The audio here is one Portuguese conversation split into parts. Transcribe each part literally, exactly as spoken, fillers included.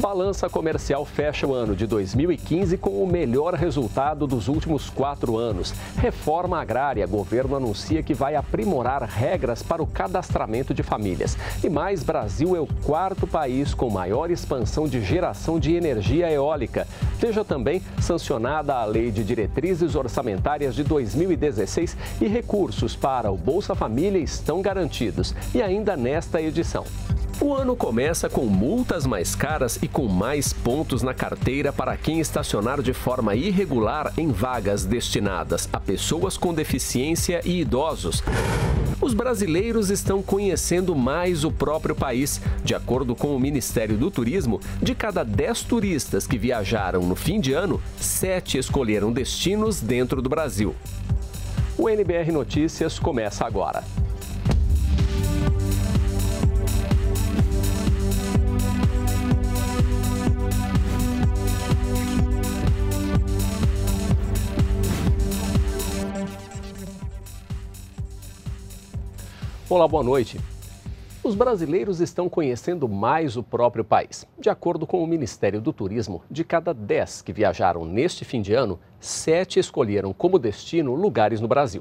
Balança comercial fecha o ano de dois mil e quinze com o melhor resultado dos últimos quatro anos. Reforma agrária. Governo anuncia que vai aprimorar regras para o cadastramento de famílias. E mais, Brasil é o quarto país com maior expansão de geração de energia eólica. Veja também sancionada a Lei de Diretrizes Orçamentárias de dois mil e dezesseis e recursos para o Bolsa Família estão garantidos. E ainda nesta edição. O ano começa com multas mais caras e com mais pontos na carteira para quem estacionar de forma irregular em vagas destinadas a pessoas com deficiência e idosos. Os brasileiros estão conhecendo mais o próprio país. De acordo com o Ministério do Turismo, de cada dez turistas que viajaram no fim de ano, sete escolheram destinos dentro do Brasil. O N B R Notícias começa agora. Olá, boa noite. Os brasileiros estão conhecendo mais o próprio país. De acordo com o Ministério do Turismo, de cada dez que viajaram neste fim de ano, sete escolheram como destino lugares no Brasil.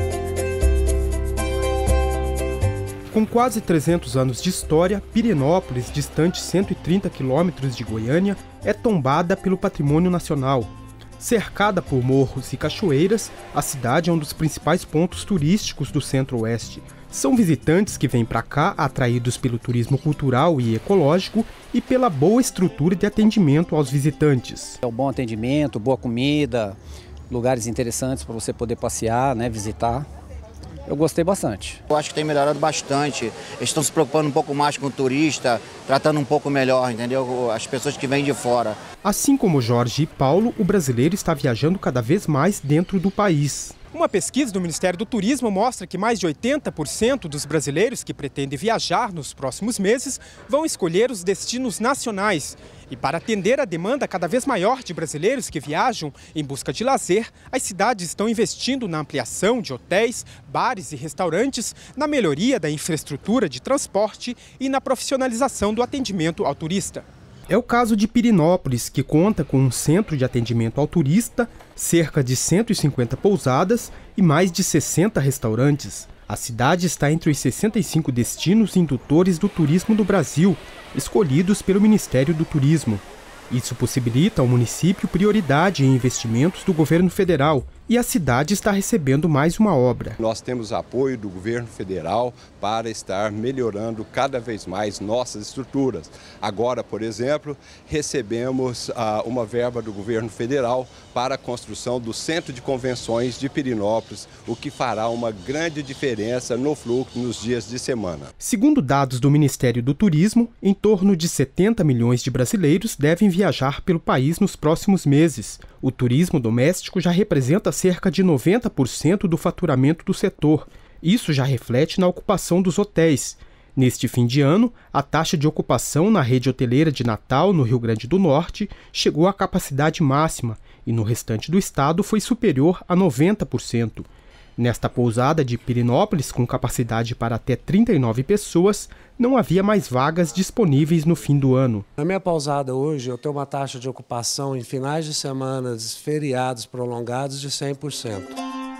Com quase trezentos anos de história, Pirenópolis, distante cento e trinta quilômetros de Goiânia, é tombada pelo patrimônio nacional. Cercada por morros e cachoeiras, a cidade é um dos principais pontos turísticos do Centro-Oeste. São visitantes que vêm para cá atraídos pelo turismo cultural e ecológico e pela boa estrutura de atendimento aos visitantes. É um bom atendimento, boa comida, lugares interessantes para você poder passear, né, visitar. Eu gostei bastante. Eu acho que tem melhorado bastante. Eles estão se preocupando um pouco mais com o turista, tratando um pouco melhor, entendeu? As pessoas que vêm de fora. Assim como Jorge e Paulo, o brasileiro está viajando cada vez mais dentro do país. Uma pesquisa do Ministério do Turismo mostra que mais de oitenta por cento dos brasileiros que pretendem viajar nos próximos meses vão escolher os destinos nacionais. E para atender a demanda cada vez maior de brasileiros que viajam em busca de lazer, as cidades estão investindo na ampliação de hotéis, bares e restaurantes, na melhoria da infraestrutura de transporte e na profissionalização do atendimento ao turista. É o caso de Pirenópolis, que conta com um centro de atendimento ao turista, cerca de cento e cinquenta pousadas e mais de sessenta restaurantes. A cidade está entre os sessenta e cinco destinos indutores do turismo do Brasil, escolhidos pelo Ministério do Turismo. Isso possibilita ao município prioridade em investimentos do governo federal e a cidade está recebendo mais uma obra. Nós temos apoio do governo federal para estar melhorando cada vez mais nossas estruturas. Agora, por exemplo, recebemos ah, uma verba do governo federal para a construção do Centro de Convenções de Pirenópolis, o que fará uma grande diferença no fluxo nos dias de semana. Segundo dados do Ministério do Turismo, em torno de setenta milhões de brasileiros devem viajar pelo país nos próximos meses. O turismo doméstico já representa cerca de noventa por cento do faturamento do setor. Isso já reflete na ocupação dos hotéis. Neste fim de ano, a taxa de ocupação na rede hoteleira de Natal, no Rio Grande do Norte, chegou à capacidade máxima e no restante do estado foi superior a noventa por cento. Nesta pousada de Pirenópolis, com capacidade para até trinta e nove pessoas, não havia mais vagas disponíveis no fim do ano. Na minha pousada hoje, eu tenho uma taxa de ocupação em finais de semana, feriados prolongados, de cem por cento.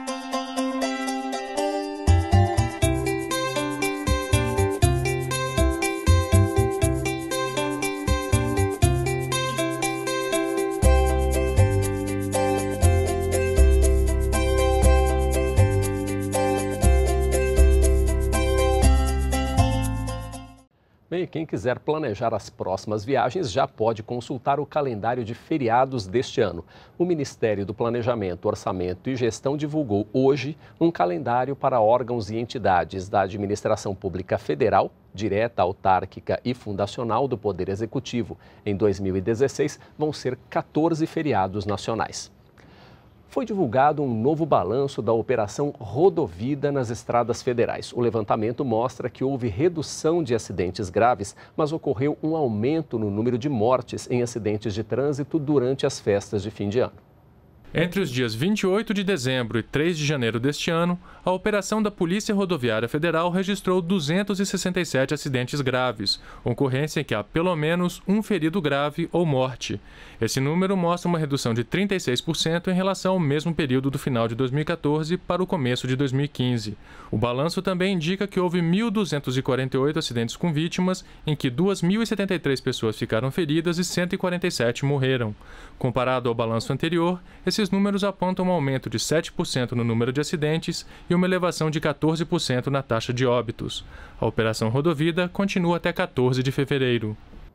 Bem, quem quiser planejar as próximas viagens já pode consultar o calendário de feriados deste ano. O Ministério do Planejamento, Orçamento e Gestão divulgou hoje um calendário para órgãos e entidades da administração pública federal, direta, autárquica e fundacional do Poder Executivo. Em dois mil e dezesseis, vão ser quatorze feriados nacionais. Foi divulgado um novo balanço da Operação Rodovida nas estradas federais. O levantamento mostra que houve redução de acidentes graves, mas ocorreu um aumento no número de mortes em acidentes de trânsito durante as festas de fim de ano. Entre os dias vinte e oito de dezembro e três de janeiro deste ano, a operação da Polícia Rodoviária Federal registrou duzentos e sessenta e sete acidentes graves, ocorrência em que há pelo menos um ferido grave ou morte. Esse número mostra uma redução de trinta e seis por cento em relação ao mesmo período do final de dois mil e quatorze para o começo de dois mil e quinze. O balanço também indica que houve mil duzentos e quarenta e oito acidentes com vítimas, em que duas mil e setenta e três pessoas ficaram feridas e cento e quarenta e sete morreram. Comparado ao balanço anterior, esses números apontam um aumento de sete por cento no número de acidentes e uma elevação de quatorze por cento na taxa de óbitos. A Operação Rodovida continua até quatorze de fevereiro.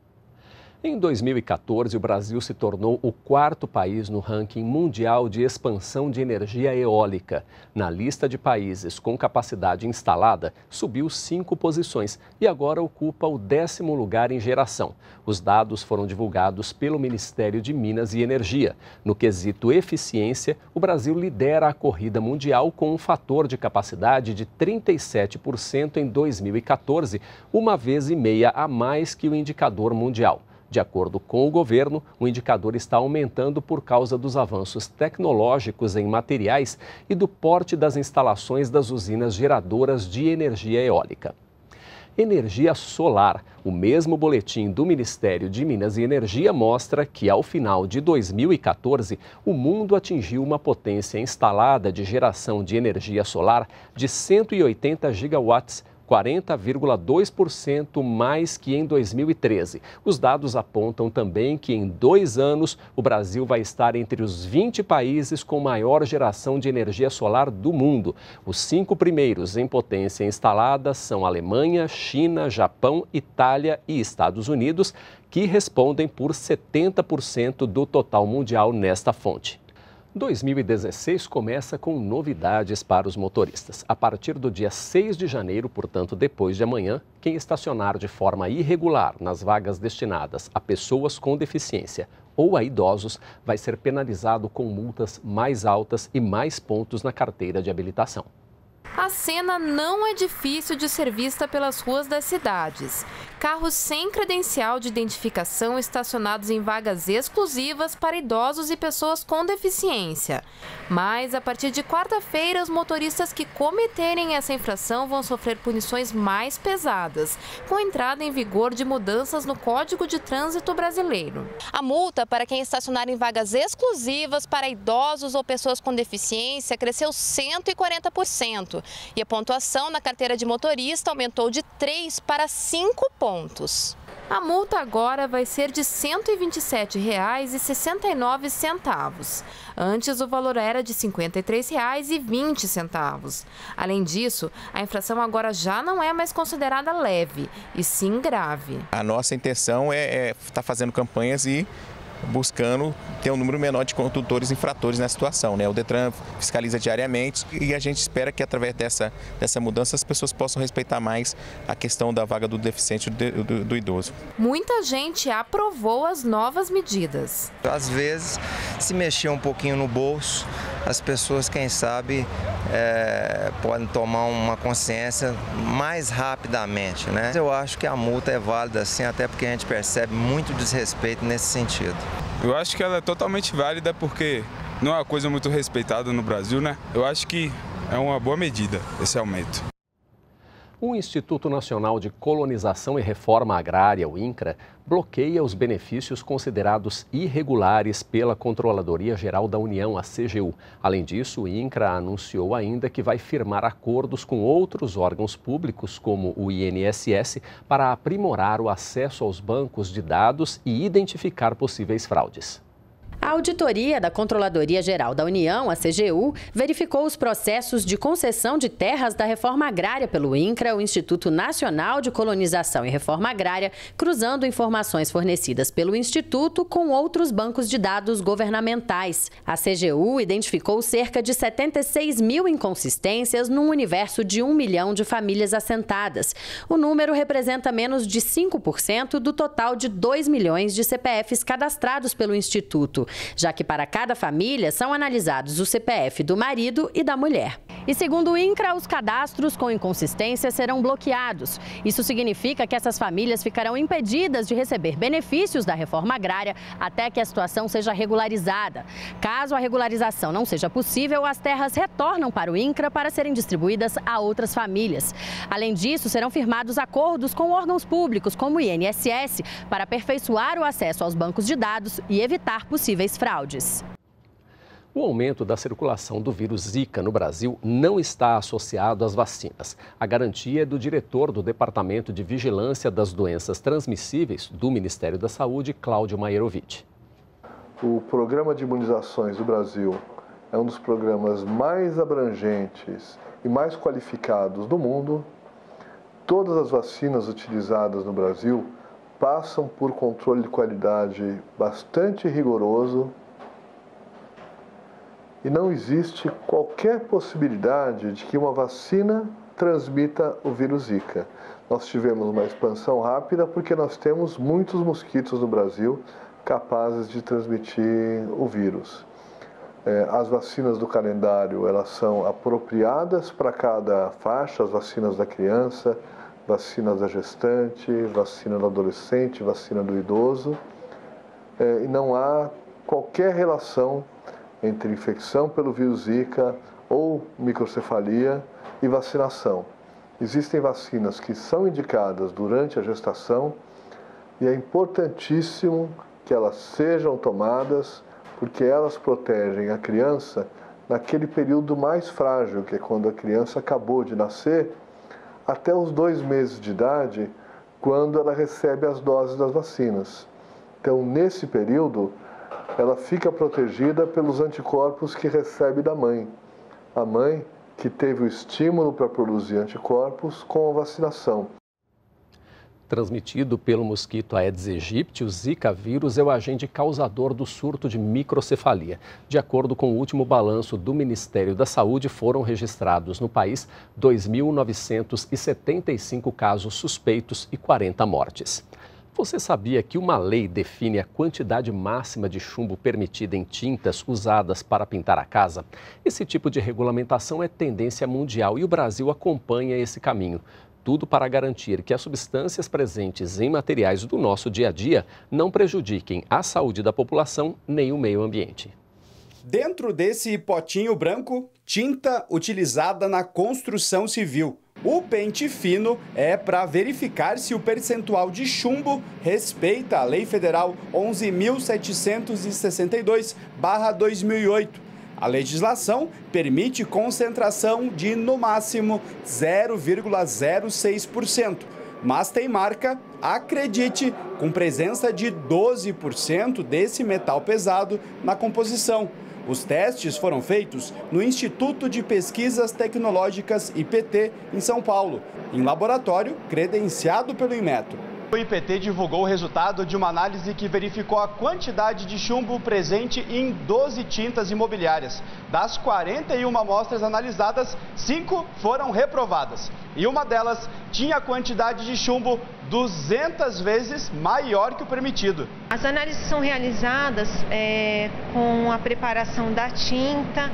Em dois mil e quatorze, o Brasil se tornou o quarto país no ranking mundial de expansão de energia eólica. Na lista de países com capacidade instalada, subiu cinco posições e agora ocupa o décimo lugar em geração. Os dados foram divulgados pelo Ministério de Minas e Energia. No quesito eficiência, o Brasil lidera a corrida mundial com um fator de capacidade de trinta e sete por cento em dois mil e quatorze, uma vez e meia a mais que o indicador mundial. De acordo com o governo, o indicador está aumentando por causa dos avanços tecnológicos em materiais e do porte das instalações das usinas geradoras de energia eólica. Energia solar. O mesmo boletim do Ministério de Minas e Energia mostra que, ao final de dois mil e quatorze, o mundo atingiu uma potência instalada de geração de energia solar de cento e oitenta gigawatts, quarenta vírgula dois por cento mais que em dois mil e treze. Os dados apontam também que em dois anos o Brasil vai estar entre os vinte países com maior geração de energia solar do mundo. Os cinco primeiros em potência instalada são Alemanha, China, Japão, Itália e Estados Unidos, que respondem por setenta por cento do total mundial nesta fonte. dois mil e dezesseis começa com novidades para os motoristas. A partir do dia seis de janeiro, portanto depois de amanhã, quem estacionar de forma irregular nas vagas destinadas a pessoas com deficiência ou a idosos vai ser penalizado com multas mais altas e mais pontos na carteira de habilitação. A cena não é difícil de ser vista pelas ruas das cidades. Carros sem credencial de identificação estacionados em vagas exclusivas para idosos e pessoas com deficiência. Mas, a partir de quarta-feira, os motoristas que cometerem essa infração vão sofrer punições mais pesadas, com entrada em vigor de mudanças no Código de Trânsito Brasileiro. A multa para quem estacionar em vagas exclusivas para idosos ou pessoas com deficiência cresceu cento e quarenta por cento. E a pontuação na carteira de motorista aumentou de três para cinco pontos. A multa agora vai ser de cento e vinte e sete reais e sessenta e nove centavos. Antes, o valor era de cinquenta e três reais e vinte centavos. Além disso, a infração agora já não é mais considerada leve, e sim grave. A nossa intenção é estar fazendo campanhas e buscando ter um número menor de condutores infratores na situação, né? O Detran fiscaliza diariamente e a gente espera que através dessa, dessa mudança as pessoas possam respeitar mais a questão da vaga do deficiente e do, do, do idoso. Muita gente aprovou as novas medidas. Às vezes, se mexer um pouquinho no bolso, as pessoas, quem sabe, é, podem tomar uma consciência mais rapidamente, né? Eu acho que a multa é válida, assim, até porque a gente percebe muito desrespeito nesse sentido. Eu acho que ela é totalmente válida porque não é uma coisa muito respeitada no Brasil, né? Eu acho que é uma boa medida esse aumento. O Instituto Nacional de Colonização e Reforma Agrária, o INCRA, bloqueia os benefícios considerados irregulares pela Controladoria Geral da União, a C G U. Além disso, o INCRA anunciou ainda que vai firmar acordos com outros órgãos públicos, como o I N S S, para aprimorar o acesso aos bancos de dados e identificar possíveis fraudes. A auditoria da Controladoria Geral da União, a C G U, verificou os processos de concessão de terras da reforma agrária pelo INCRA, o Instituto Nacional de Colonização e Reforma Agrária, cruzando informações fornecidas pelo Instituto com outros bancos de dados governamentais. A C G U identificou cerca de setenta e seis mil inconsistências num universo de um milhão de famílias assentadas. O número representa menos de cinco por cento do total de dois milhões de C P Fs cadastrados pelo Instituto. já que para cada família são analisados o C P F do marido e da mulher. E segundo o INCRA, os cadastros com inconsistência serão bloqueados. Isso significa que essas famílias ficarão impedidas de receber benefícios da reforma agrária até que a situação seja regularizada. Caso a regularização não seja possível, as terras retornam para o INCRA para serem distribuídas a outras famílias. Além disso, serão firmados acordos com órgãos públicos, como o I N S S, para aperfeiçoar o acesso aos bancos de dados e evitar possíveis fraudes. O aumento da circulação do vírus Zika no Brasil não está associado às vacinas. A garantia é do diretor do Departamento de Vigilância das Doenças Transmissíveis do Ministério da Saúde, Cláudio Maierovic. O Programa de Imunizações do Brasil é um dos programas mais abrangentes e mais qualificados do mundo. Todas as vacinas utilizadas no Brasil passam por controle de qualidade bastante rigoroso e não existe qualquer possibilidade de que uma vacina transmita o vírus Zika. Nós tivemos uma expansão rápida porque nós temos muitos mosquitos no Brasil capazes de transmitir o vírus. As vacinas do calendário, elas são apropriadas para cada faixa, as vacinas da criança, vacinas da gestante, vacina do adolescente, vacina do idoso. E não há qualquer relação entre infecção pelo vírus Zika ou microcefalia e vacinação. Existem vacinas que são indicadas durante a gestação e é importantíssimo que elas sejam tomadas porque elas protegem a criança naquele período mais frágil, que é quando a criança acabou de nascer, até os dois meses de idade, quando ela recebe as doses das vacinas. Então, nesse período, ela fica protegida pelos anticorpos que recebe da mãe. A mãe que teve o estímulo para produzir anticorpos com a vacinação. Transmitido pelo mosquito Aedes aegypti, o Zika vírus é o agente causador do surto de microcefalia. De acordo com o último balanço do Ministério da Saúde, foram registrados no país dois mil novecentos e setenta e cinco casos suspeitos e quarenta mortes. Você sabia que uma lei define a quantidade máxima de chumbo permitida em tintas usadas para pintar a casa? Esse tipo de regulamentação é tendência mundial e o Brasil acompanha esse caminho. Tudo para garantir que as substâncias presentes em materiais do nosso dia a dia não prejudiquem a saúde da população nem o meio ambiente. Dentro desse potinho branco, tinta utilizada na construção civil. O pente fino é para verificar se o percentual de chumbo respeita a Lei Federal onze mil setecentos e sessenta e dois barra dois mil e oito. A legislação permite concentração de, no máximo, zero vírgula zero seis por cento, mas tem marca, acredite, com presença de doze por cento desse metal pesado na composição. Os testes foram feitos no Instituto de Pesquisas Tecnológicas I P T, em São Paulo, em laboratório credenciado pelo Inmetro. O I P T divulgou o resultado de uma análise que verificou a quantidade de chumbo presente em doze tintas imobiliárias. Das quarenta e uma amostras analisadas, cinco foram reprovadas. E uma delas tinha a quantidade de chumbo duzentas vezes maior que o permitido. As análises são realizadas é, com a preparação da tinta,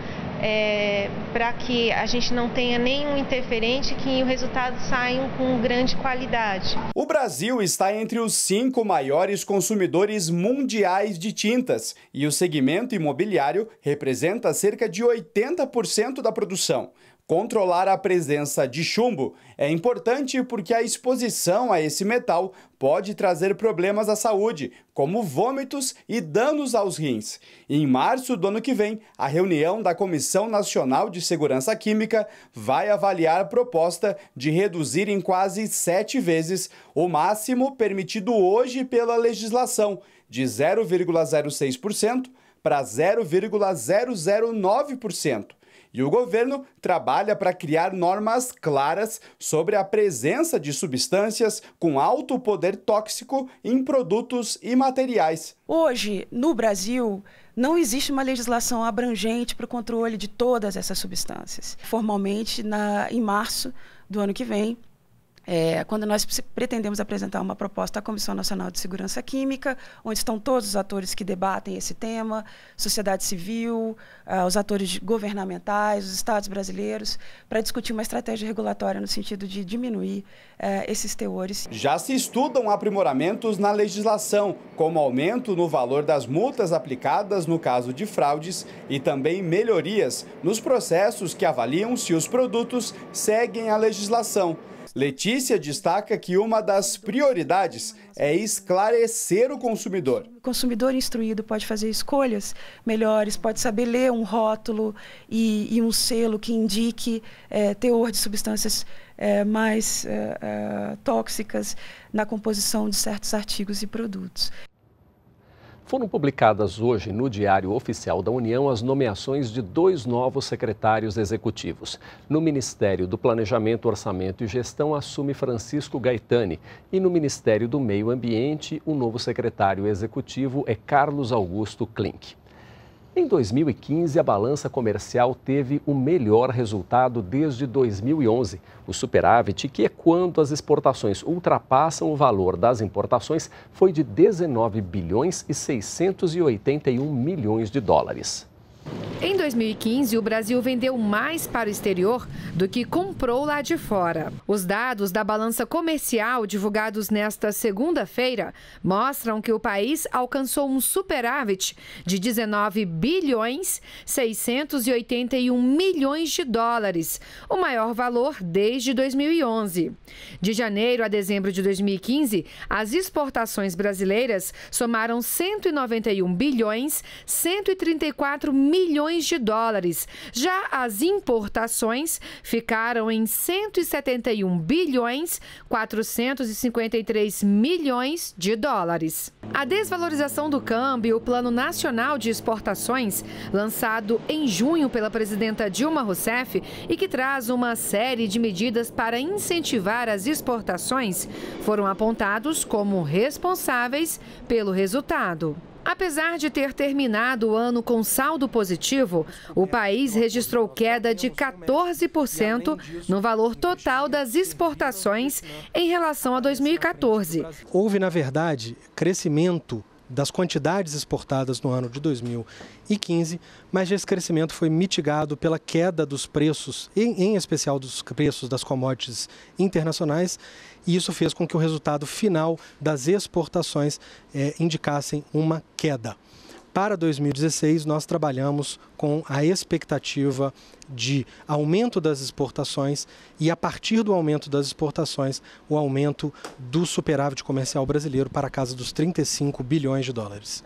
É, para que a gente não tenha nenhum interferente, que o resultado saia com grande qualidade. O Brasil está entre os cinco maiores consumidores mundiais de tintas e o segmento imobiliário representa cerca de oitenta por cento da produção. Controlar a presença de chumbo é importante porque a exposição a esse metal pode trazer problemas à saúde, como vômitos e danos aos rins. Em março do ano que vem, a reunião da Comissão Nacional de Segurança Química vai avaliar a proposta de reduzir em quase sete vezes o máximo permitido hoje pela legislação, de zero vírgula zero seis por cento para zero vírgula zero zero nove por cento. E o governo trabalha para criar normas claras sobre a presença de substâncias com alto poder tóxico em produtos e materiais. Hoje, no Brasil, não existe uma legislação abrangente para o controle de todas essas substâncias. Formalmente, na, em março do ano que vem, É, quando nós pretendemos apresentar uma proposta à Comissão Nacional de Segurança Química, onde estão todos os atores que debatem esse tema, sociedade civil, ah, os atores governamentais, os estados brasileiros, para discutir uma estratégia regulatória no sentido de diminuir eh, esses teores. Já se estudam aprimoramentos na legislação, como aumento no valor das multas aplicadas no caso de fraudes e também melhorias nos processos que avaliam se os produtos seguem a legislação. Letícia destaca que uma das prioridades é esclarecer o consumidor. O consumidor instruído pode fazer escolhas melhores, pode saber ler um rótulo e, e um selo que indique é, teor de substâncias é, mais é, é, tóxicas na composição de certos artigos e produtos. Foram publicadas hoje no Diário Oficial da União as nomeações de dois novos secretários executivos. No Ministério do Planejamento, Orçamento e Gestão assume Francisco Gaetani e no Ministério do Meio Ambiente o novo secretário executivo é Carlos Augusto Klink. Em dois mil e quinze, a balança comercial teve o melhor resultado desde dois mil e onze. O superávit, que é quando as exportações ultrapassam o valor das importações, foi de dezenove bilhões e seiscentos e oitenta e um milhões de dólares. Em dois mil e quinze, o Brasil vendeu mais para o exterior do que comprou lá de fora. Os dados da balança comercial divulgados nesta segunda-feira mostram que o país alcançou um superávit de dezenove bilhões seiscentos e oitenta e um milhões de dólares, o maior valor desde dois mil e onze. De janeiro a dezembro de dois mil e quinze, as exportações brasileiras somaram cento e noventa e um bilhões cento e trinta e quatro milhões de dólares. Já as importações ficaram em cento e setenta e um bilhões quatrocentos e cinquenta e três milhões de dólares. A desvalorização do câmbio, o Plano Nacional de Exportações, lançado em junho pela presidenta Dilma Rousseff e que traz uma série de medidas para incentivar as exportações, foram apontados como responsáveis pelo resultado. Apesar de ter terminado o ano com saldo positivo, o país registrou queda de quatorze por cento no valor total das exportações em relação a dois mil e quatorze. Houve, na verdade, crescimento das quantidades exportadas no ano de dois mil e quinze, mas esse crescimento foi mitigado pela queda dos preços, em, em especial dos preços das commodities internacionais, e isso fez com que o resultado final das exportações eh, indicassem uma queda. Para dois mil e dezesseis, nós trabalhamos com a expectativa de aumento das exportações e, a partir do aumento das exportações, o aumento do superávit comercial brasileiro para a casa dos trinta e cinco bilhões de dólares.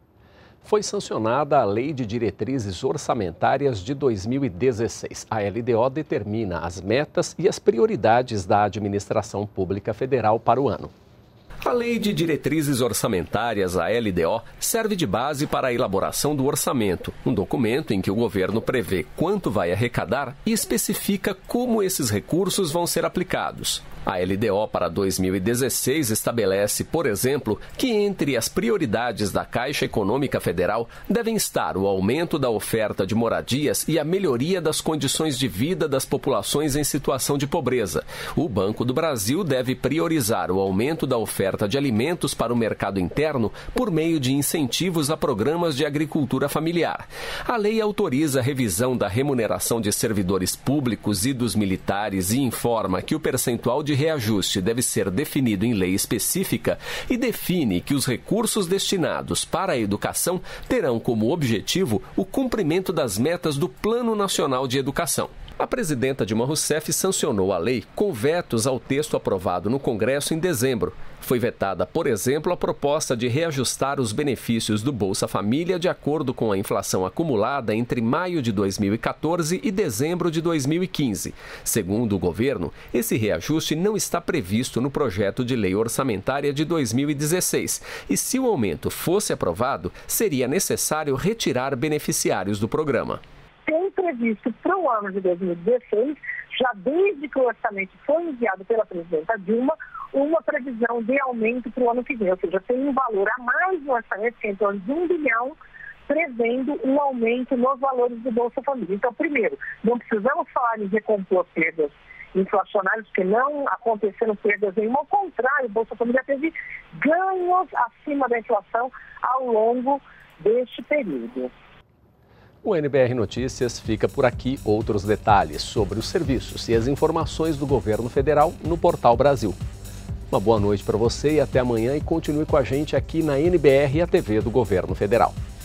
Foi sancionada a Lei de Diretrizes Orçamentárias de dois mil e dezesseis. A L D O determina as metas e as prioridades da administração pública federal para o ano. A Lei de Diretrizes Orçamentárias, a L D O, serve de base para a elaboração do orçamento, um documento em que o governo prevê quanto vai arrecadar e especifica como esses recursos vão ser aplicados. A L D O para dois mil e dezesseis estabelece, por exemplo, que entre as prioridades da Caixa Econômica Federal devem estar o aumento da oferta de moradias e a melhoria das condições de vida das populações em situação de pobreza. O Banco do Brasil deve priorizar o aumento da oferta de alimentos para o mercado interno por meio de incentivos a programas de agricultura familiar. A lei autoriza a revisão da remuneração de servidores públicos e dos militares e informa que o percentual de reajuste deve ser definido em lei específica e define que os recursos destinados para a educação terão como objetivo o cumprimento das metas do Plano Nacional de Educação. A presidenta Dilma Rousseff sancionou a lei com vetos ao texto aprovado no Congresso em dezembro. Foi vetada, por exemplo, a proposta de reajustar os benefícios do Bolsa Família de acordo com a inflação acumulada entre maio de dois mil e quatorze e dezembro de dois mil e quinze. Segundo o governo, esse reajuste não está previsto no projeto de lei orçamentária de dois mil e dezesseis. E se o aumento fosse aprovado, seria necessário retirar beneficiários do programa. Tem previsto para o ano de dois mil e dezesseis, já desde que o orçamento foi enviado pela presidenta Dilma, uma previsão de aumento para o ano que vem. Ou seja, tem um valor a mais no orçamento, que é em torno de um bilhão, prevendo um aumento nos valores do Bolsa Família. Então, primeiro, não precisamos falar em recompor perdas inflacionários, que não aconteceram perdas nenhuma, ao contrário, o Bolsa Família teve ganhos acima da inflação ao longo deste período. O N B R Notícias fica por aqui. Outros detalhes sobre os serviços e as informações do governo federal no Portal Brasil. Uma boa noite para você e até amanhã, e continue com a gente aqui na N B R e a T V do Governo Federal.